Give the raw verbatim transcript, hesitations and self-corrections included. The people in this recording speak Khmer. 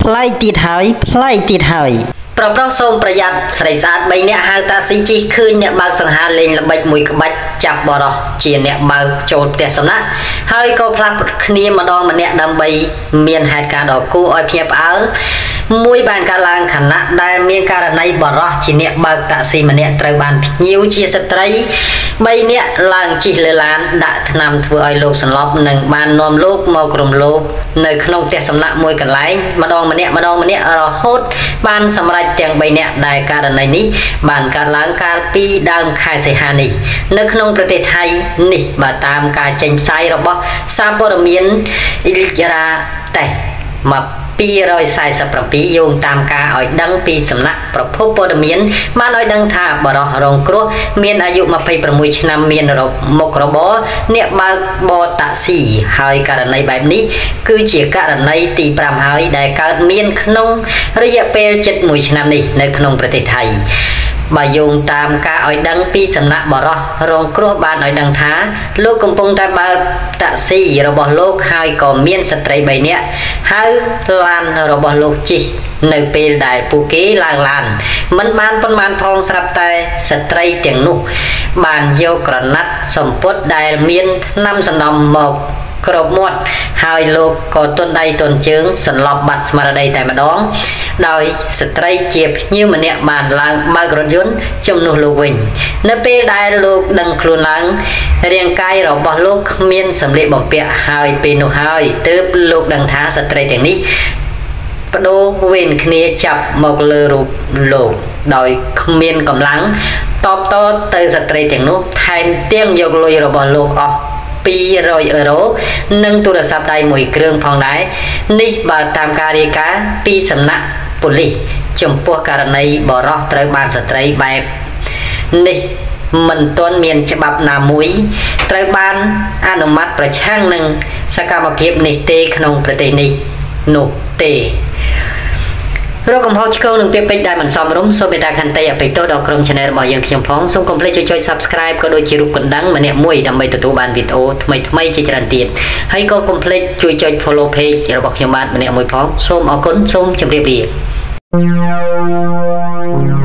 ផ្លៃទៀតហើយផ្លៃទៀតហើយប្រប្រុសសូមប្រយ័ត្នស្រីស្អាតបីនាក់ហៅតាស៊ីជីឃើញអ្នកបើកសង្ហាលេងល្បិចមួយក្បាច់ចាប់បរោះជាអ្នកបើកចូលផ្ទះសំណាក់ហើយក៏ផ្លាស់គ្នាម្ដងម្នាក់ដើម្បីមានហេតុការណ៍ដ៏គួរឲ្យភ្ញាក់ផ្អើលមួយបានកើតឡើងខណៈដែលមានករណីបរោះជាអ្នកបើកតាក់ស៊ីម្នាក់ត្រូវបានភ្ញៀវជាស្ត្រីបីនាក់ឡើងជិះលើឡានដាក់ថ្នាំធ្វើឲ្យលោកសន្លប់និងបាននាំលោកម្ករំលោភនៅក្នុងផ្ទះសំណាក់មួយកន្លែងម្ដងម្នាក់ម្ដងម្នាក់រហូតបានសម្រេចទាំងបីនាក់ដែលករណីនេះបានកើតឡើងកាលពីដើមខែសីហានេះនៅក្នុងប្រទេសថៃនេះបើតាមការចេញផ្សាយរបស់សារព័ត៌មានអ៊ីលរ៉ាតេសមកពីរយសែនសិបប្រាំយោងតាមការឲ្យដឹងពីសំណាក់ប្រភពព័ត៌មានបានឲ្យដឹងថាបរិះរងគ្រោះមានអាយុម្ភៃប្រាំមួយឆ្នាំមានមុខរបរអ្នកបើកបរតាក់ស៊ីហើយករណីបែបនេះគឺជាករណីទីប្រាំហើយដែលកើតមានក្នុងរយៈពេលជិតមួយឆ្នាំនេះនៅក្នុងប្រទេសថៃបើយោងតាមការឲ្យដឹងពីសំណាក់បរិះរងគ្រោះបានឲ្យដឹងថាលោកកំពុងតែបើកតាក់ស៊ីរបស់លោកហើយក៏មានស្ត្រីបីនាក់ហៅឡានរបស់លោកជិះនៅពេលដែលពួកគេឡើងឡានមិនបានប៉ុន្មានផងស្រាប់តែស្ត្រីទាំងនោះបានយកក្រណាត់សម្ពុតដែលមានថ្នាំសំណំមកក្របមាត់ហើយលោកក៏ទន់ដៃទន់ជើងសន្លប់បាត់ស្មារតីតែម្ដងដោយស្ត្រីជាភ្ញៀវម្នាក់បានឡើងបើករថយន្តជំនួសលោកវិញនៅពេលដែលលោកដឹងខ្លួនឡើងរាងកាយរបស់លោកគ្មានសម្លៀកបំពាក់ហើយពេលនោះហើយទើបលោកដឹងថាស្ត្រីទាំងនេះបដូរវេនគ្នាចាប់មកលើរូបលោកដោយគ្មានកម្លាំងតបតទៅស្ត្រីទាំងនោះថែមទាំងយកលុយរបស់លោកអស់ពីររយអឺរ៉ូនិងទូរស័ព្ទដៃមួយគ្រឿងផងដែរនេះបើតាមការរាយការណ៍ពីសំណាក់ប៉ូលីសចំពោះករណីបរិះត្រូវបានស្ត្រីបែបនេះមិនទាន់មានច្បាប់ណាមួយត្រូវបានអនុម័តប្រឆាំងនឹងសកម្មភាពនេះទេក្នុងប្រទេសនេះនោះទេរកកំហុសឆ្គងនឹងពាក្យពេចន៍ដែលមិនសមរម្យសូមមេត្តាខន្តីអភ័យទោសដល់ក្រុម Channel របស់យើងខ្ញុំផងសូមកុំភ្លេចចុច Subscribe ក៏ដូចជារូបកណ្ដឹងម្នាក់មួយដើម្បីទទួលបានវីដេអូថ្មីៗជាច្រើនទៀតហើយក៏កុំភ្លេចជួយចុច Follow Page របស់ខ្ញុំបាទម្នាក់មួយផងសូមអរគុណសូមជម្រាបលា